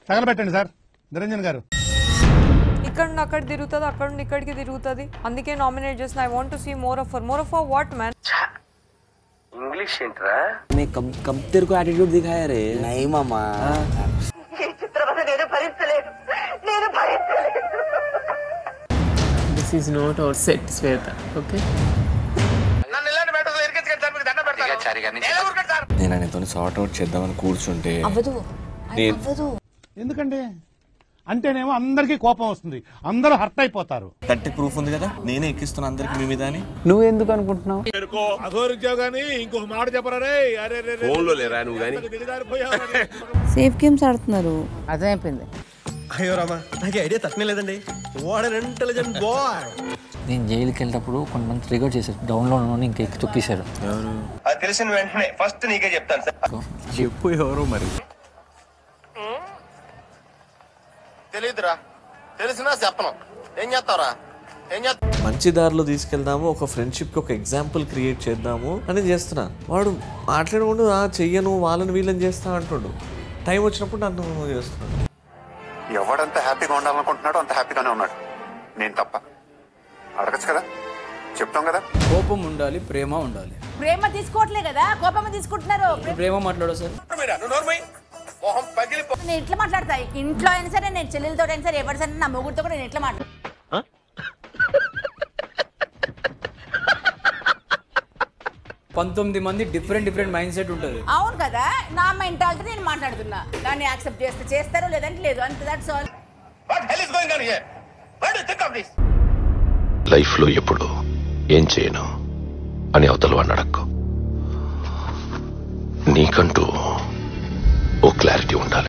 తగలబెట్టండి sir Niranjan గారు. ఇక్కడ నుండి అక్కడ తిరుగుతుంది, అక్కడ నుండి ఇక్కడికి తిరుగుతుంది. అందుకే నామినేట్ చేసిన. I want to see more of what man. English ఏంట్రా? मैं कब तेरे को एटीट्यूड दिखाया रे? नहीं मामा. This is not our set, Sweta. Okay? నేను ఆయనతో సార్ట్ అవుట్ చేద్దామని కూర్చుంటే ఎందుకంటే అంటేనేమో అందరికీ కోపం వస్తుంది, అందరూ హర్ట్ అయిపోతారు. గట్టి ప్రూఫ్ ఉంది కదా, నేనే ఎక్కిస్తున్నా అందరికి మీ మీద అని. నువ్వు ఎందుకు అనుకుంటున్నావు? సేఫ్ గేమ్స్ ఆడుతున్నారు. అర్థమైపోయింది. అయ్యో రామా, నాకు ఐడియా తక్కువ లేదండి. What an intelligent boy. నేను జైలుకి వెళ్ళేటప్పుడు కొంతమంది రికార్డ్ చేశారు, డౌన్లోడ్ ఇంకా ఎక్కి తొక్కేశారు. అది తెలిసిన వెంటనే ఫస్ట్ నీకే చెప్తాను సార్. చెప్పు ఎవరు మరి. తెలీదురా, తెలిసినా చెప్పను. ఏం చేస్తావురా? మంచి దారిలో తీసుకెళ్దాము, ఒక ఫ్రెండ్షిప్ కి ఒక ఎగ్జాంపుల్ క్రియేట్ చేద్దాము అని చేస్తున్నా. వాడు మాట్లాడుకుంటూ చెయ్యను వాళ్ళని వీళ్ళని చేస్తా అంటాడు. టైం వచ్చినప్పుడు నన్ను చేస్తున్నాడు. ఎవడంత హ్యాపీగా ఉండాలనుకుంటున్నాడో అంత హ్యాపీగానే ఉన్నాడు. నేను తప్ప అడగచ్చు కదా, చెప్తాం కదా. కోపం ఉండాలి, ప్రేమ ఉండాలి. ప్రేమ తీసుకోవట్లే కదా, కోపం తీసుకుంటున్నారు. ప్రేమ మాట్లాడో సార్. నేను ఎట్లా మాట్లాడతా? ఇంట్లో అయినా సరే, నేను చెల్లెలతో అయినా సరే, ఎవరి సరే నా మొగుడితో కూడా నేను ఎట్లా మాట్లాడతా? 19 మంది డిఫరెంట్ మైండ్ సెట్ ఉంటుంది. అవును కదా, నా మెంటాలిటీ నేను మాట్లాడుతున్నా. దాన్ని యాక్సెప్ట్ చేస్తారో లేదంటే లేదు, అంతే. That's all. లైఫ్ లో ఎప్పుడు ఏం చేయను అని అవతల వాడిని అడక్కు. నీకంటూ ఓ క్లారిటీ ఉండాలి.